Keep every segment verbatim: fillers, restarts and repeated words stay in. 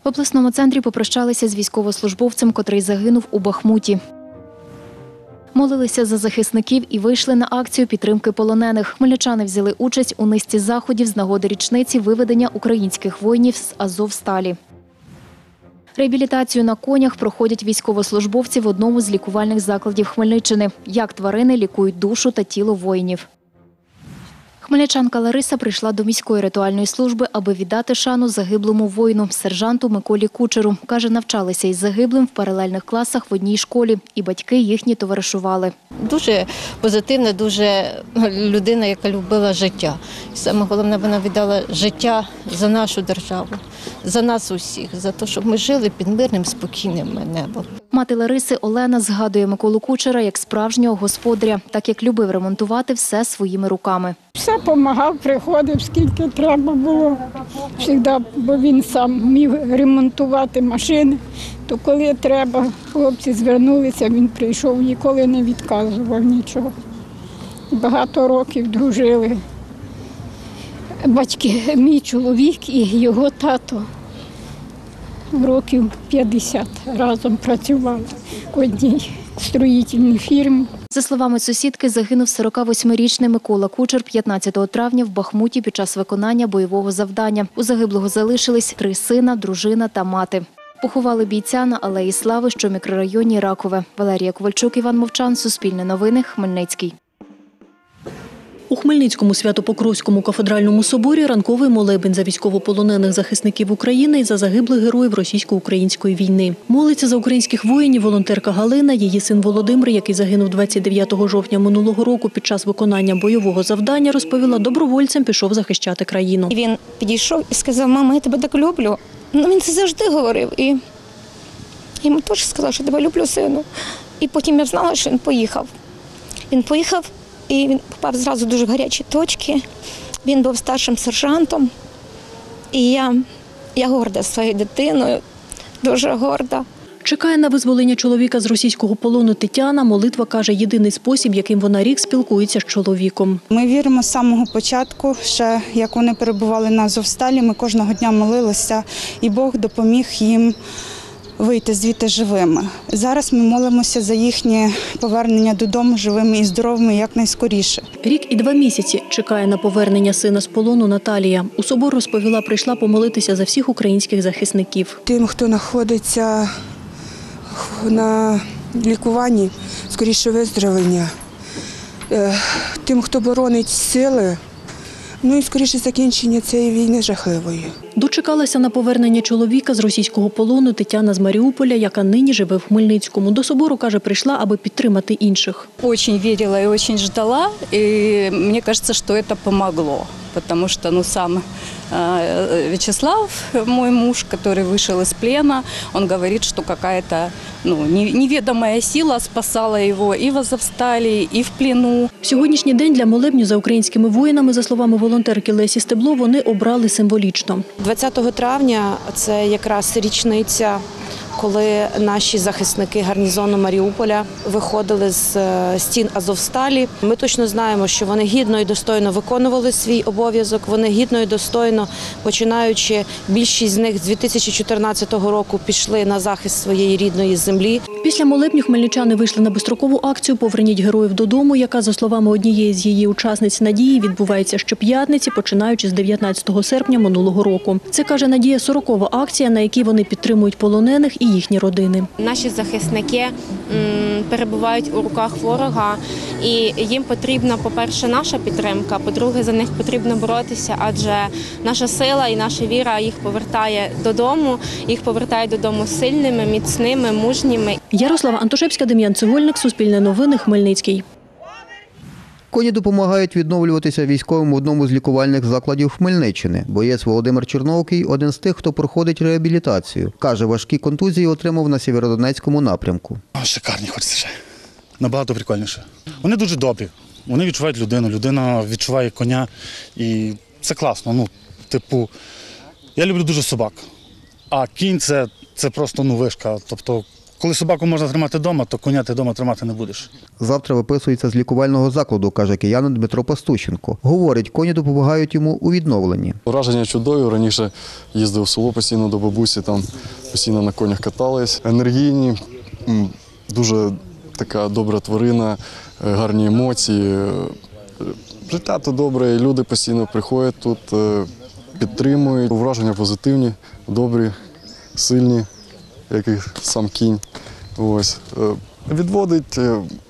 В обласному центрі попрощалися з військовослужбовцем, котрий загинув у Бахмуті. Молилися за захисників і вийшли на акцію підтримки полонених. Хмельничани взяли участь у низці заходів з нагоди річниці виведення українських воїнів з Азовсталі. Реабілітацію на конях проходять військовослужбовці в одному з лікувальних закладів Хмельниччини. Як тварини лікують душу та тіло воїнів. Хмельничанка Лариса прийшла до міської ритуальної служби, аби віддати шану загиблому воїну, сержанту Миколі Кучеру. Каже, навчалися із загиблим в паралельних класах в одній школі, і батьки їхні товаришували. Дуже позитивна, дуже людина, яка любила життя. Саме головне, вона віддала життя за нашу державу, за нас усіх, за те, щоб ми жили під мирним, спокійним небом. Мати Лариси Олена згадує Миколу Кучера як справжнього господаря, так як любив ремонтувати все своїми руками. Все допомагав, приходив, скільки треба було. Завжди, бо він сам вмів ремонтувати машини. То коли треба, хлопці звернулися, він прийшов, ніколи не відказував нічого. Багато років дружили. Батьки, мій чоловік і його тато років п'ятдесят разом працювали в одній строїтельній фірмі. За словами сусідки, загинув сорокавосьмирічний Микола Кучер п'ятнадцятого травня в Бахмуті під час виконання бойового завдання. У загиблого залишились три сина, дружина та мати. Поховали бійця на Алеї Слави, що в мікрорайоні Ракове. Валерія Ковальчук, Іван Мовчан, Суспільне новини, Хмельницький. У Хмельницькому Свято-Покровському кафедральному соборі ранковий молебень за військовополонених захисників України і за загиблих героїв російсько-української війни. Молиться за українських воїнів волонтерка Галина, її син Володимир, який загинув двадцять дев'ятого жовтня минулого року під час виконання бойового завдання, розповіла, добровольцем пішов захищати країну. Він підійшов і сказав: "Мама, я тебе так люблю". Ну, він це завжди говорив. І я йому теж сказала, що тебе люблю, сину. І потім я знала, що він поїхав. Він поїхав. І він попав зразу дуже в гарячі точки. Він був старшим сержантом. І я, я горда своєю дитиною, дуже горда. Чекає на визволення чоловіка з російського полону Тетяна. Молитва, каже, єдиний спосіб, яким вона рік спілкується з чоловіком. Ми віримо з самого початку, ще як вони перебували на Азовсталі, ми кожного дня молилися, і Бог допоміг їм вийти звідти живими. Зараз ми молимося за їхнє повернення додому живими і здоровими якнайскоріше. Рік і два місяці чекає на повернення сина з полону Наталія. У собор, розповіла, прийшла помолитися за всіх українських захисників. Тим, хто знаходиться на лікуванні, скоріше виздоровлення. Тим, хто боронить сили, ну і скоріше закінчення цієї війни жахливої. Дочекалася на повернення чоловіка з російського полону Тетяна з Маріуполя, яка нині живе в Хмельницькому. До собору, каже, прийшла, аби підтримати інших. Очень вірила і дуже чекала, і мені здається, що це допомогло. Потому что ну, сам э, Вячеслав, мой муж, который вышел из плена, он говорит, что какая-то ну, неведомая сила спасала его и в Азовсталі, і в плену. Сьогоднішній день для молебню за українськими воїнами, за словами волонтерки Лесі Стебло, вони обрали символічно. двадцятого травня – це якраз річниця, коли наші захисники гарнізону Маріуполя виходили з стін Азовсталі. Ми точно знаємо, що вони гідно і достойно виконували свій обов'язок, вони гідно і достойно, починаючи, більшість з них з дві тисячі чотирнадцятого року пішли на захист своєї рідної землі. Після молебню хмельничани вийшли на безстрокову акцію «Поверніть героїв додому», яка, за словами однієї з її учасниць Надії, відбувається щоп'ятниці, починаючи з дев'ятнадцятого серпня минулого року. Це, каже Надія, сорокова акція, на якій вони підтримують полонених і їхні родини. Наші захисники перебувають у руках ворога, і їм потрібна, по-перше, наша підтримка, по-друге, за них потрібно боротися, адже наша сила і наша віра їх повертає додому, їх повертає додому сильними, міцними, мужніми. Ярослава Антошевська, Дем'ян Цегольник, Суспільне новини, Хмельницький. Коні допомагають відновлюватися військовим в одному з лікувальних закладів Хмельниччини. Боєць Володимир Черновкий – один з тих, хто проходить реабілітацію. Каже, важкі контузії отримав на Сєвєродонецькому напрямку. Шикарні, хочеться ще. Набагато прикольніше. Вони дуже добрі. Вони відчувають людину, людина відчуває коня. І це класно. Ну, типу, я люблю дуже собак. А кінь – це, це просто ну, вишка. Тобто, Коли собаку можна тримати вдома, то коня ти вдома тримати не будеш. Завтра виписується з лікувального закладу, каже киянин Дмитро Пастущенко. Говорить, коні допомагають йому у відновленні. Враження чудові. Раніше їздив в село постійно до бабусі, там постійно на конях катались. Енергійні, дуже така добра тварина, гарні емоції. Життя то добре, і люди постійно приходять тут, підтримують. Враження позитивні, добрі, сильні, як і сам кінь. Ось. Відводить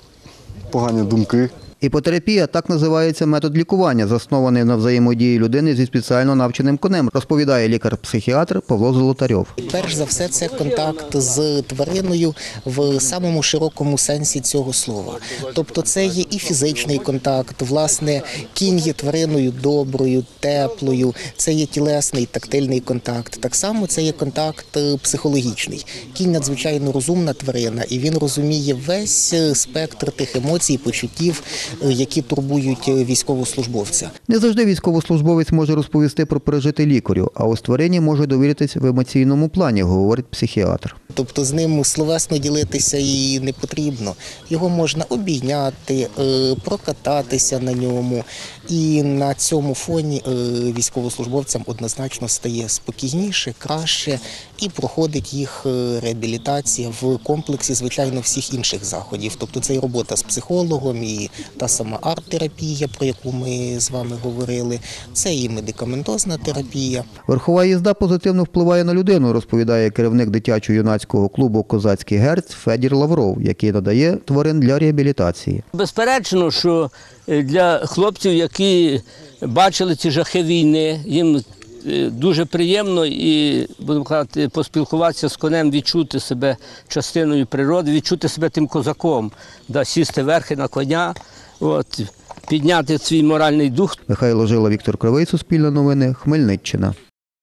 погані думки. Іпотерапія – так називається метод лікування, заснований на взаємодії людини зі спеціально навченим конем, розповідає лікар-психіатр Павло Золотарьов. Перш за все, це контакт з твариною в самому широкому сенсі цього слова. Тобто це є і фізичний контакт, власне, кінь є твариною доброю, теплою, це є тілесний, тактильний контакт. Так само це є контакт психологічний. Кінь надзвичайно розумна тварина, і він розуміє весь спектр тих емоцій, почуттів, які турбують військовослужбовця. Не завжди військовослужбовець може розповісти про пережити лікарю, а ось тварині може довіритись в емоційному плані, говорить психіатр. Тобто з ним словесно ділитися і не потрібно. Його можна обійняти, прокататися на ньому. І на цьому фоні військовослужбовцям однозначно стає спокійніше, краще і проходить їх реабілітація в комплексі, звичайно, всіх інших заходів. Тобто це і робота з психологом, і та сама арт-терапія, про яку ми з вами говорили, це і медикаментозна терапія. Верхова їзда позитивно впливає на людину, розповідає керівник дитячо-юнацького клубу «Козацький герць» Федір Лавров, який надає тварин для реабілітації. Безперечно, що для хлопців, які бачили ці жахи війни, їм дуже приємно і, будемо казати, поспілкуватися з конем, відчути себе частиною природи, відчути себе тим козаком, да, сісти верхи на коня, от, підняти свій моральний дух. Михайло Жила, Віктор Кривий, Суспільне новини, Хмельниччина.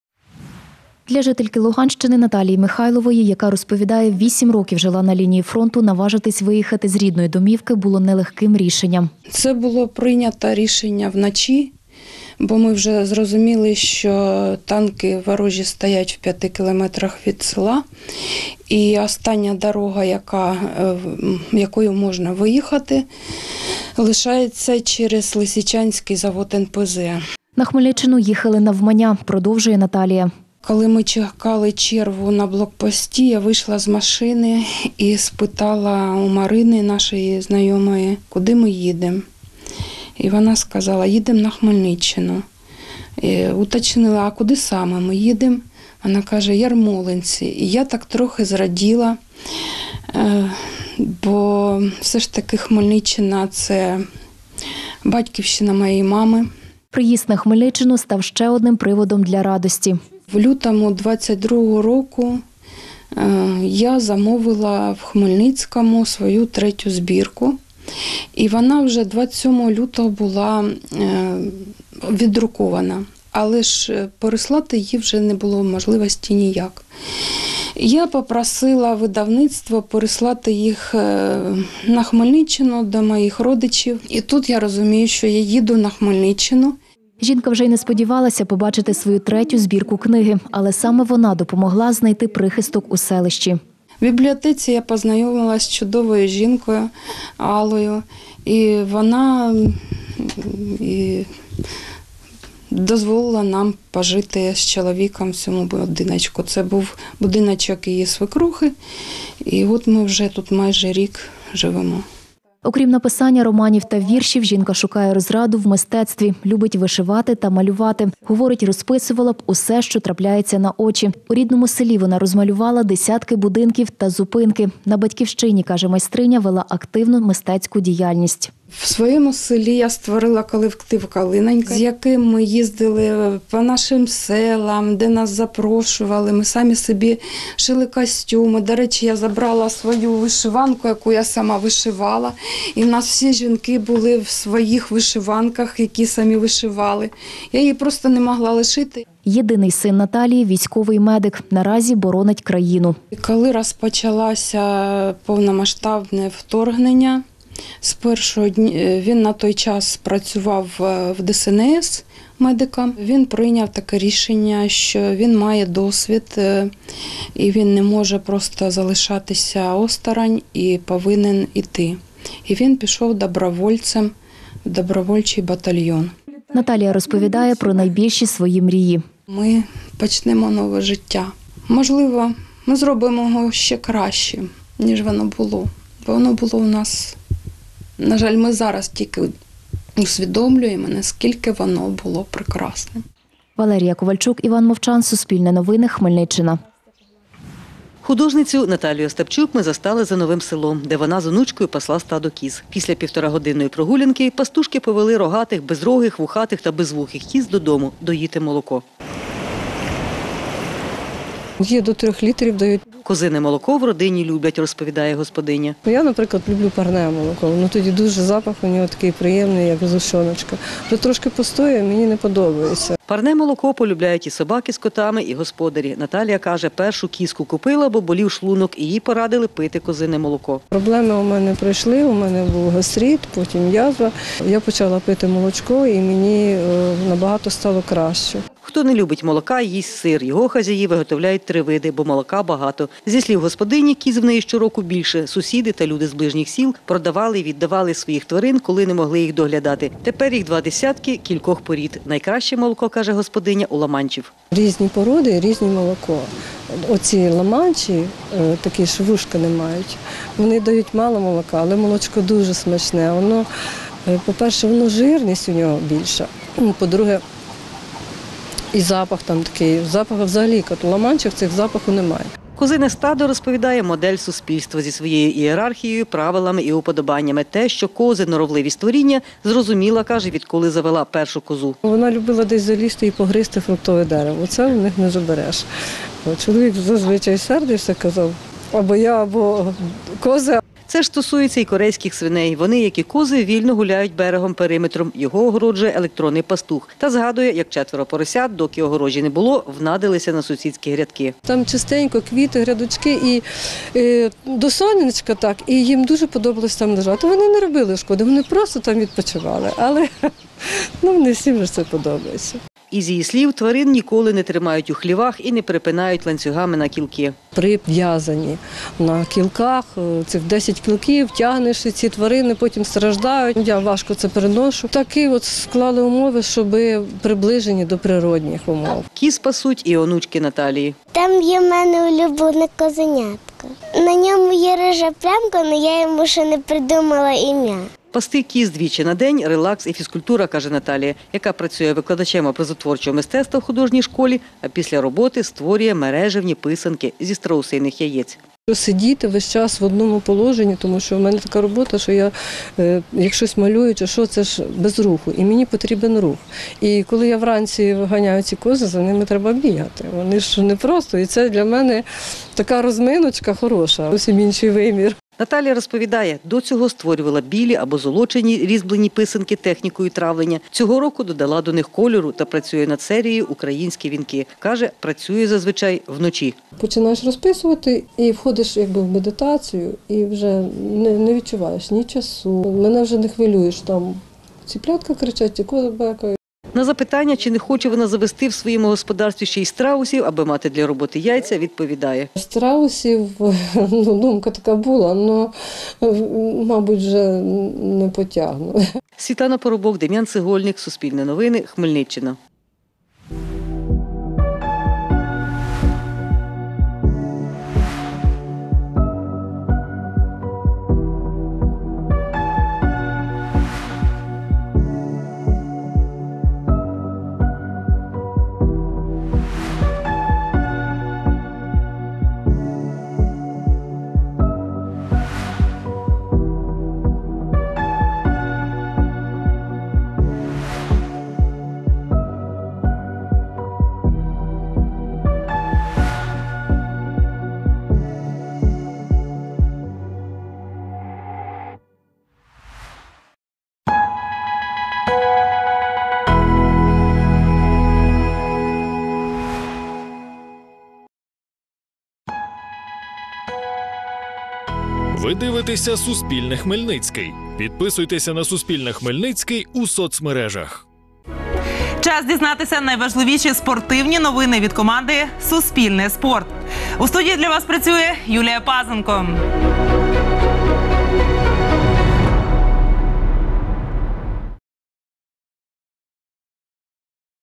Для жительки Луганщини Наталії Михайлової, яка розповідає, вісім років жила на лінії фронту, наважитись виїхати з рідної домівки було нелегким рішенням. Це було прийнято рішення вночі, бо ми вже зрозуміли, що танки ворожі стоять в п'яти кілометрах від села. І остання дорога, яка, якою можна виїхати, лишається через Лисичанський завод ен пе зе. На Хмельниччину їхали навмання, продовжує Наталія. Коли ми чекали чергу на блокпості, я вийшла з машини і спитала у Марини, нашої знайомої, куди ми їдемо. І вона сказала, їдемо на Хмельниччину. І уточнила, а куди саме ми їдемо? Вона каже, Ярмолинці. І я так трохи зраділа, бо все ж таки Хмельниччина – це батьківщина моєї мами. Приїзд на Хмельниччину став ще одним приводом для радості. В лютому двадцять другого року я замовила в Хмельницькому свою третю збірку. І вона вже двадцять сьомого лютого була віддрукована. Але ж переслати її вже не було можливості ніяк. Я попросила видавництво переслати їх на Хмельниччину до моїх родичів. І тут я розумію, що я їду на Хмельниччину. Жінка вже й не сподівалася побачити свою третю збірку книги, але саме вона допомогла знайти прихисток у селищі. В бібліотеці я познайомилася з чудовою жінкою Аллою, і вона і дозволила нам пожити з чоловіком в цьому будиночку. Це був будиночок її свекрухи, і от ми вже тут майже рік живемо. Окрім написання романів та віршів, жінка шукає розраду в мистецтві, любить вишивати та малювати. Говорить, розписувала б усе, що трапляється на очі. У рідному селі вона розмалювала десятки будинків та зупинки. На батьківщині, каже майстриня, вела активну мистецьку діяльність. В своєму селі я створила колектив «Калинонька», з яким ми їздили по нашим селам, де нас запрошували. Ми самі собі шили костюми. До речі, я забрала свою вишиванку, яку я сама вишивала. І в нас всі жінки були в своїх вишиванках, які самі вишивали. Я її просто не могла лишити. Єдиний син Наталії – військовий медик. Наразі боронить країну. Коли розпочалося повномасштабне вторгнення, З першого дня він на той час працював в Де Ес En Ес медиком. Він прийняв таке рішення, що він має досвід і він не може просто залишатися осторонь і повинен іти. І він пішов добровольцем в добровольчий батальйон. Наталія розповідає про найбільші свої мрії. Ми почнемо нове життя. Можливо, ми зробимо його ще краще, ніж воно було. Бо воно було у нас, на жаль, ми зараз тільки усвідомлюємо, наскільки воно було прекрасним. Валерія Ковальчук, Іван Мовчан, Суспільне новини, Хмельниччина. Художницю Наталію Остапчук ми застали за Новим Селом, де вона з онучкою пасла стадо кіз. Після півторагодинної прогулянки пастушки повели рогатих, безрогих, вухатих та безвухих кіз додому доїти молоко. Є до трьох літрів дають. Козине молоко в родині люблять, розповідає господиня. Я, наприклад, люблю парне молоко. Воно тоді дуже запах у нього такий приємний, як згущеночка. Вже трошки постоє, мені не подобається. Парне молоко полюбляють і собаки з котами, і господарі. Наталія каже, першу кізку купила, бо болів шлунок, і їй порадили пити козине молоко. Проблеми у мене пройшли, у мене був гастрит, потім язва. Я почала пити молочко, і мені набагато стало краще. Хто не любить молока, їсть сир. Його хазяї виготовляють три види, бо молока багато. Зі слів господині, кіз в неї щороку більше. Сусіди та люди з ближніх сіл продавали і віддавали своїх тварин, коли не могли їх доглядати. Тепер їх два десятки, кількох порід. Найкраще молоко, каже господиня, у ламанчів. Різні породи, різні молоко. Оці ламанчі, такі що вушка не мають, вони дають мало молока, але молочко дуже смачне. Воно, по-перше, воно жирність у нього більша. По-друге, і запах там такий. Запах взагалі, от у ламанчих цих запаху немає. Козине стадо, розповідає, модель суспільства зі своєю ієрархією, правилами і уподобаннями. Те, що кози – норовливі створіння, зрозуміла, каже, відколи завела першу козу. Вона любила десь залізти і погризти фруктове дерево. Оце в них не забереш. Чоловік зазвичай сердився, казав, або я, або кози. Це ж стосується і корейських свиней. Вони, як і кози, вільно гуляють берегом периметром. Його огороджує електронний пастух. Та згадує, як четверо поросят, доки огорожі не було, внадилися на сусідські грядки. Там чистенько, квіти, грядочки і, і до сонечка так, і їм дуже подобалось там лежати. Вони не робили шкоди, вони просто там відпочивали. Але ну, не всім ж це подобається. Із її слів, тварин ніколи не тримають у хлівах і не припинають ланцюгами на кілки. Прив'язані на кілках, цих десять кілків, тягнеш і ці тварини, потім страждають. Я важко це переношу. Такі от склали умови, щоб приближені до природних умов. Кіз пасуть і онучки Наталії. Там є в мене улюблене козенятко. На ньому є рижа плямка, але я йому ще не придумала ім'я. Пасти кіз двічі на день – релакс і фізкультура, каже Наталія, яка працює викладачем образотворчого мистецтва в художній школі, а після роботи створює мережевні писанки зі страусиних яєць. Сидіти весь час в одному положенні, тому що в мене така робота, що я, як щось малюю, чи що, це ж без руху, і мені потрібен рух. І коли я вранці виганяю ці кози, за ними треба бігати. Вони ж не просто, і це для мене така розминочка хороша, зовсім інший вимір. Наталія розповідає, до цього створювала білі або золочені різьблені писанки технікою травлення. Цього року додала до них кольору та працює над серією «Українські вінки». Каже, працює зазвичай вночі. Починаєш розписувати і входиш якби в медитацію і вже не, не відчуваєш ні часу. Мене вже не хвилюєш, там ціплятка кричать, ті кози бекають. На запитання, чи не хоче вона завести в своєму господарстві ще й страусів, аби мати для роботи яйця, відповідає. Страусів, ну, думка така була, але, мабуть, вже не потягну. Світлана Поробок, Дем'ян Цегольник, Суспільне новини, Хмельниччина. дивитеся Суспільне Хмельницький. Підписуйтеся на Суспільне Хмельницький у соцмережах. Час дізнатися найважливіші спортивні новини від команди «Суспільне спорт». У студії для вас працює Юлія Пазенко.